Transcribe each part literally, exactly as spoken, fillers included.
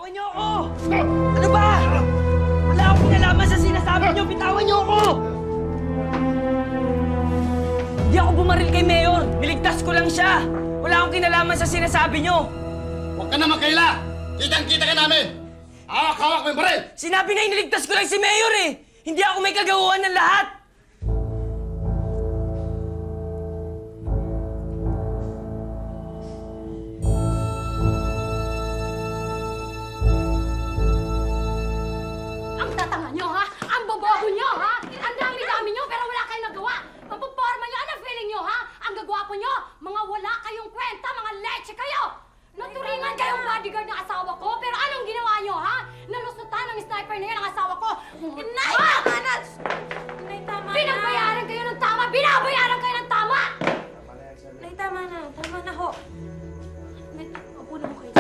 Bitawan niyo ako! Ano ba? Wala akong kinalaman sa sinasabi niyo! Bitawan niyo ako! Hindi ako bumaril kay Mayor! Niligtas ko lang siya! Wala akong kinalaman sa sinasabi niyo! Huwag ka na magkaila! Kitang-kita ka namin! Hawak-hawak mo yung baril! Sinabi nga iniligtas ko lang si Mayor eh! Hindi ako may kagawahan ng lahat! Ang tatanga nyo, ha? Ang bobobo nyo, ha? Ang dami-dami nyo, pero wala kayong nagawa. Mapuporma nyo, ano feeling nyo, ha? Ang gagwapo nyo, mga wala kayong kwenta, mga leche kayo! Naturingan kayong bodyguard ng asawa ko, pero anong ginawa nyo, ha? Nalusutan ng sniper na yun ang asawa ko! Nay, tama na! Nay, tama na! Binabayaran kayo ng tama! Binabayaran kayo ng tama! Nay, tama na. Tama na ho. Nay, upo na ho kayo.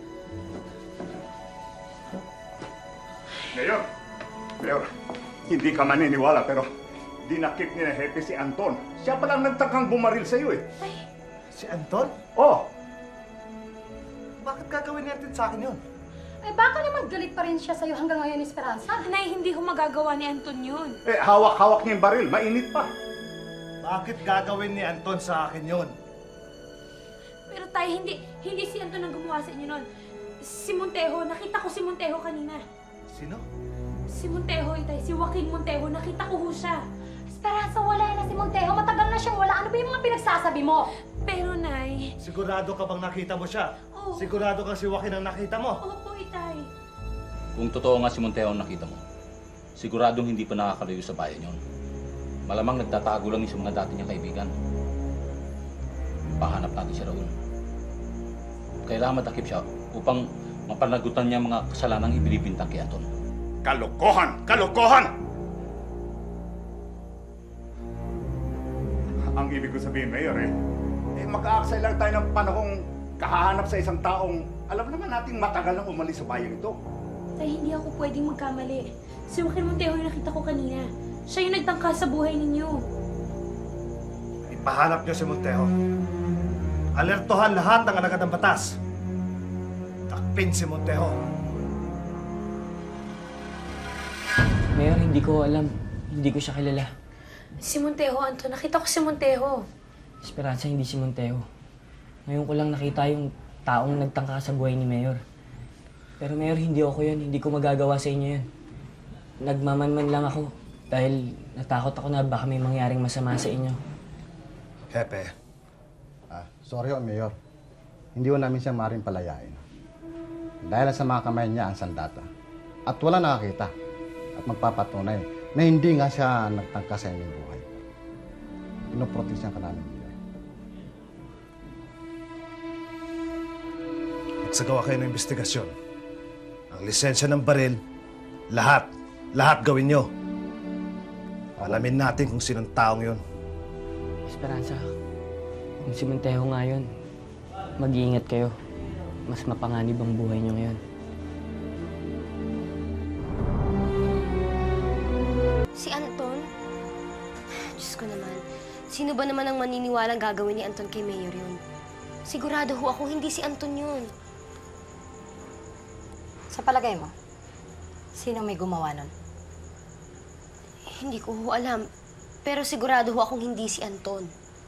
Mayor, Mayor, hindi ka maniniwala pero dinakip ni na Hepe si Anton. Siya palang nagtakang bumaril sa'yo eh. Ay. Si Anton? Oh! Bakit gagawin natin sa akin yun? Eh, baka naman galit pa rin siya sa'yo hanggang ngayon, Esperanza. Nay, hindi ko magagawa ni Anton yun. Eh, hawak-hawak niya yung baril. Mainit pa. Bakit gagawin ni Anton sa akin yun? Pero tayo, hindi, hindi si Anton ang gumawa sa inyo nun. Si Montejo, nakita ko si Montejo kanina. Sino? Si Montejo, itay, si Joaquin Montejo, nakita ko ho siya. Esperanza, wala na si Montejo. Matagal na siyang wala. Ano ba yung mga pinagsasabi mo? Pero, Nay... Sigurado ka bang nakita mo siya? Oo. Sigurado ka si Joaquin ang nakita mo? Opo, itay. Kung totoo nga si Montejo ang nakita mo, siguradong hindi pa nakakalayo sa bayan yon. Malamang nagtatago lang yung sa mga dati niyang kaibigan. Pahanap natin siya roon. Kailangan matakip siya upang mapanagutan niya mga kasalanang ibinibintang kay Anton. Kalokohan! Kalokohan! Ang ibig ko sabihin, Mayor, eh, eh mag-aaksay lang tayo ng panahong kahahanap sa isang taong alam naman nating matagal nang umalis sa bayan ito. Tay, hindi ako pwedeng magkamali. Si Joaquin Montejo yung nakita ko kanina. Siya yung nagtangka sa buhay ninyo. Ipahanap niyo si Montejo. Alertohan lahat ng alagad ng batas. Takpin si Montejo. Mayor, hindi ko alam. Hindi ko siya kilala. Si Montejo, Anton. Nakita ko si Montejo. Esperanza, hindi si Montejo. Ngayon ko lang nakita yung taong nagtangka sa buhay ni Mayor. Pero Mayor, hindi ako yun. Hindi ko magagawa sa inyo yun. Nagmamanman lang ako dahil natakot ako na baka may mangyaring masama sa inyo. Hepe, ah, sorry ho, Mayor. Hindi ho namin siya maaaring palayain. Dahil sa mga kamay niya ang sandata. At wala nakakita at magpapatunay na hindi nga siya nagtangka sa inyong buhay. Pinoproteksyon ka namin, Mayor. Magsagawa kayo ng investigasyon. Ang lisensya ng baril, lahat, lahat gawin nyo. Alamin natin kung sinong taong yun. Esperanza, kung si Montejo nga yun, mag-iingat kayo. Mas mapanganib ang buhay niyo ngayon. Si Anton? Diyos ko naman. Sino ba naman ang maniniwalang gagawin ni Anton kay Mayor yun? Sigurado ho ako hindi si Anton yun. Sa palagay mo, sino may gumawa nun? Hindi ko ho alam. Pero sigurado ho akong hindi si Anton.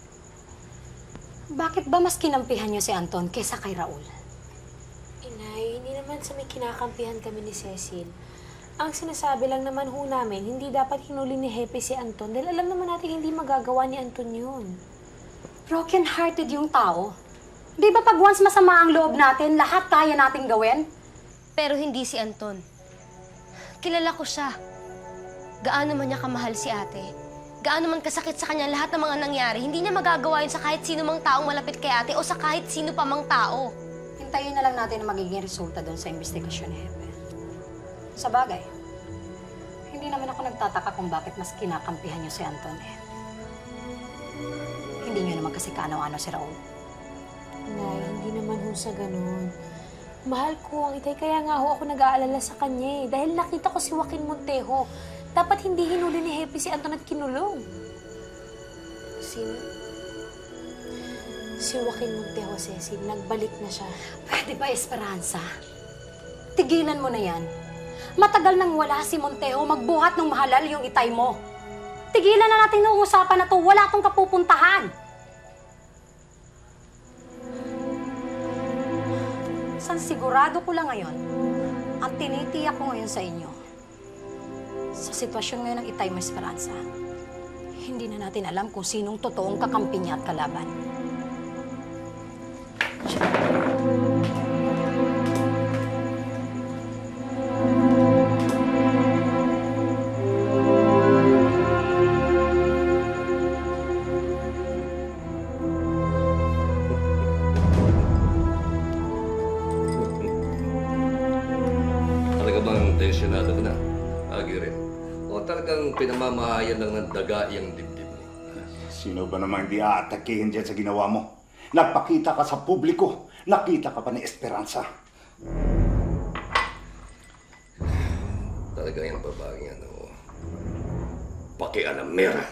Bakit ba mas kinampihan niyo si Anton kaysa kay Raul? Inay, hindi naman sa may kinakampihan kami ni Cecil. Ang sinasabi lang naman ho namin, hindi dapat hinuli ni Hepe si Anton dahil alam naman natin hindi magagawa ni Anton yun. Broken-hearted yung tao. Di ba pag once masama ang loob natin, lahat kaya nating gawin? Pero hindi si Anton. Kilala ko siya. Gaano man niya kamahal si ate. Gaano man kasakit sa kanya lahat ng mga nangyari, hindi niya magagawa yun sa kahit sino mang taong malapit kay ate o sa kahit sino pa mang tao. Hintayin na lang natin ang magiging resulta doon sa investigasyon ni Hepe. Sa bagay, hindi naman ako nagtataka kung bakit mas kinakampihan niyo si Anton eh. Hindi niyo naman kasi kaano-ano si Raul. Nay, hindi naman ho sa ganun. Mahal ko ang itay, kaya nga ho ako nag-aalala sa kanya eh. Dahil nakita ko si Joaquin Montejo. Dapat hindi hinuli ni Hepe si Anton at kinulong. Sino? Si Joaquin Montejo, Cecil. Nagbalik na siya. Pwede ba, Esperanza? Tigilan mo na yan. Matagal nang wala si Montejo magbuhat ng mahalal yung itay mo. Tigilan na natin yung usapan na to. Wala tong kapupuntahan. San sigurado ko lang ngayon, ang tinitiyak ko ngayon sa inyo, sa sitwasyon ngayon ng itay mo, Esperanza, hindi na natin alam kung sinong totoong kakampi niya at kalaban. Talaga bang tensyonado ka na, Aguirre? O talagang pinamamahayan lang ng daga yung dibdib mo? Sino ba namang hindi aatakihin dyan sa ginawa mo? Nagpakita ka sa publiko. Nakita ka pa ni Esperanza. Talaga yung babaeng yan, o pakialamera.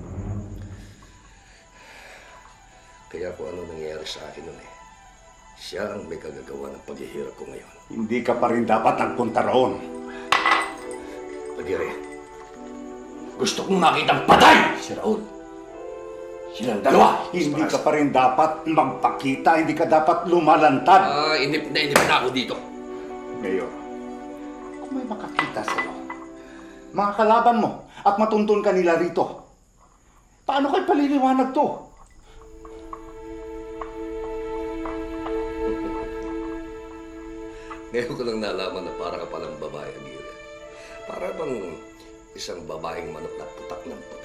Kaya kung ano nangyayari sa akin nun eh, siya ang may kagagawa ng paghihirap ko ngayon. Hindi ka pa rin dapat nagpunta roon. Aguirre, gusto kong makitang patay si Raul. Silang dalawa. Hindi ka pa rin dapat magpakita. Hindi ka dapat lumalantad. Ah, inip na inip na ako dito. Mayor, kung may makakita sa'yo, mga kalaban mo, at matuntun ka nila rito, paano kayo paliliwanag to? Ngayon ko lang nalaman na para ka palang babae, Aguirre. Para bang isang babaeng manok na putak ng putak.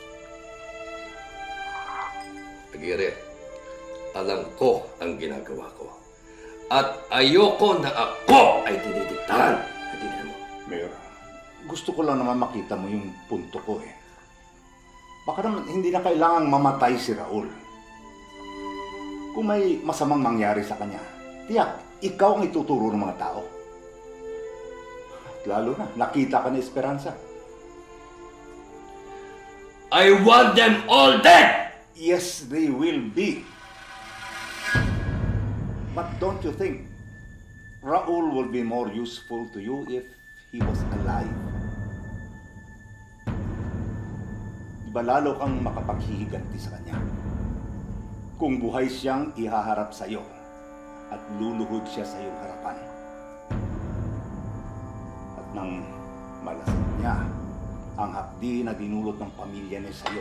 Aguirre, alam ko ang ginagawa ko. At ayoko na ako ay dinidiktahan. Natindihan mo? Mayor, gusto ko lang naman makita mo yung punto ko eh. Baka naman hindi na kailangang mamatay si Raul. Kung may masamang mangyari sa kanya, tiyak, ikaw ang ituturo ng mga tao. At lalo na, nakita ka ni Esperanza. I want them all dead! Yes, they will be. But don't you think Raul will be more useful to you if he was alive? Diba lalo kang makapaghihiganti sa kanya? Kung buhay siyang ihaharap sa iyo at luluhod siya sa iyong harapan. At nang malasan niya ang hapdi na dinulot ng pamilya niya sa iyo,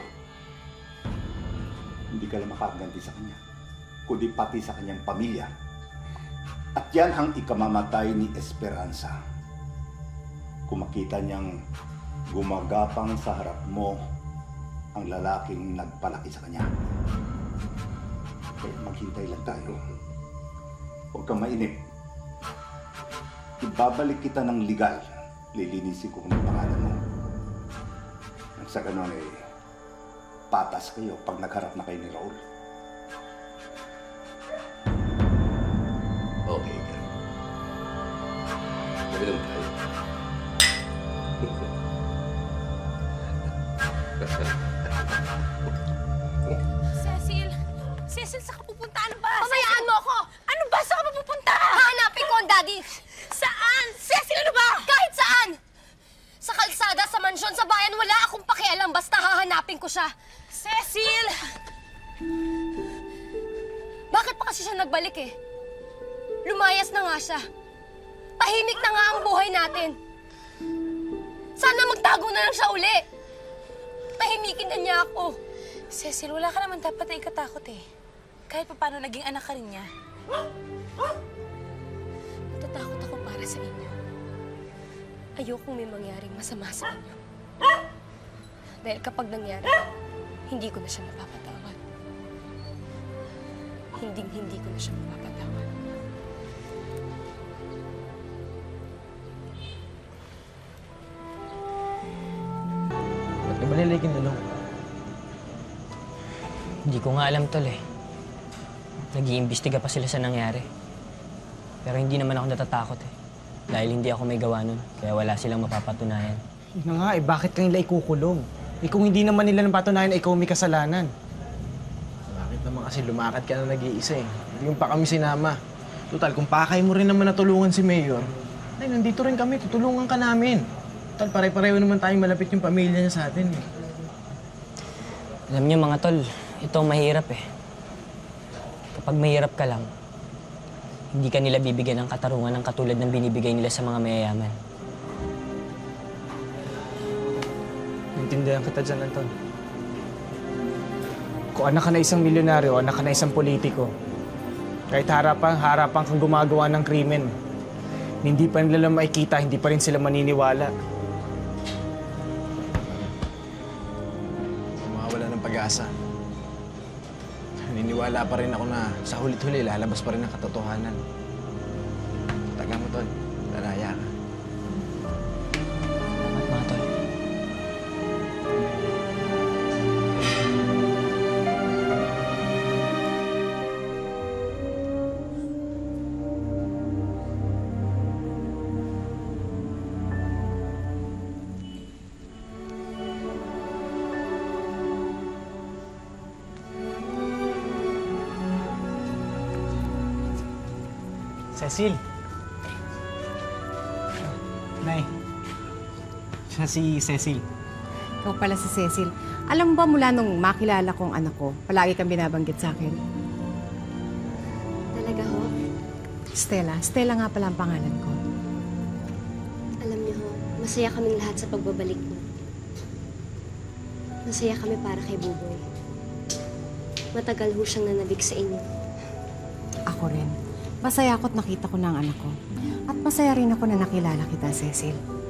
hindi ka lang makaganti sa kanya, kundi pati sa kanyang pamilya. At yan ang ikamamatay ni Esperanza. Kung makita niyang gumagapang sa harap mo ang lalaking nagpalaki sa kanya. Kaya maghintay lang tayo. Huwag kang mainip. Ibabalik kita ng legal. Lilinisin ko kung ang pangalan mo. Nang sa ganun eh, patas kayo pag nagharap na kayo ni Raul. Okay ka. Nabilang tayo. Cecil! Cecil, saan ka pupunta? Ano ba? Pabayaan mo ako! Ano ba? Saan ka pupunta? Hahanapin ko ang daddy! Saan? Cecil, ano ba? Kahit saan! Sa kalsada, sa mansyon, sa bayan, wala akong pakialam. Basta hahanapin ko siya. Cecil! Bakit pa kasi siya nagbalik eh? Lumayas na nga siya. Tahimik na nga ang buhay natin. Sana magtago na lang siya uli. Tahimikin na niya ako. Cecil, wala ka naman dapat na ikatakot eh. Kahit pa paano naging anak ka rin niya. Natatakot ako para sa inyo. Ayokong may mangyaring masama sa inyo. Dahil kapag nangyari, hindi ko na siya mapapatawad. Hinding-hindi ko na siya mapapatawad. Ba't ka ba nilay kinulong? Hindi ko nga alam, tol eh. Nag-iimbestiga pa sila sa nangyari. Pero hindi naman ako natatakot eh. Dahil hindi ako may gawa nun, kaya wala silang mapapatunayan. Yun na nga eh, bakit ka nila ikukulong? Eh kung hindi naman nila napatunayan na ikaw may kasalanan. Bakit naman kasi lumakad ka na nag-iisa eh? Hindi mo pa kami sinama. Total, kung pakay mo rin naman natulungan si Mayor, Nay, nandito rin kami. Tutulungan ka namin. Tol, pare-pareho naman tayong malapit yung pamilya niya sa atin eh. Alam niyo mga tol, ito ang mahirap eh. Kapag mahirap ka lang, hindi ka nila bibigyan ng katarungan ng katulad ng binibigay nila sa mga mayayaman. Naintindihan kita dyan, Anton. Kung anak ka na isang milyonaryo, anak ka na isang politiko, kahit harapan, harapan kang gumagawa ng krimen, hindi pa nila makikita, hindi pa rin sila maniniwala. Mawawala ng pag-asa. Naniniwala pa rin ako na sa hulit-huli, lalabas pa rin ang katotohanan. Taga mo, Tol. Lalaya ka. Salamat mga tol. Cecil. Nay. Siya si Cecil. Ikaw pala si Cecil. Alam mo ba mula nung makilala kong anak ko, palagi kang binabanggit sa akin? Talaga ho? Stella. Stella nga pala ang pangalan ko. Alam niyo ho, masaya kaming lahat sa pagbabalik mo. Masaya kami para kay Buboy. Matagal ho siyang nanabik sa inyo. Ako rin. Masaya ako't nakita ko na ang anak ko. At masaya rin ako na nakilala kita, Cecil.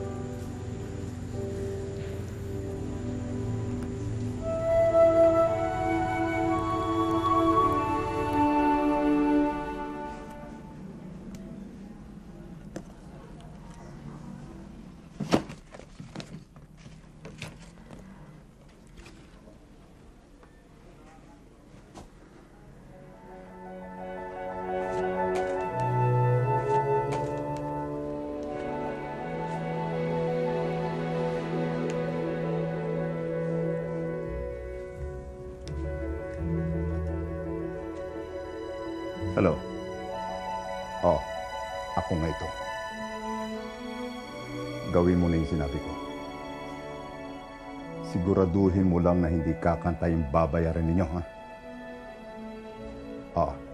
Hello? Oh, ako nga ito. Gawin mo na yung sinabi ko. Siguraduhin mo lang na hindi kakanta yung babayaran ninyo, ha? Oo.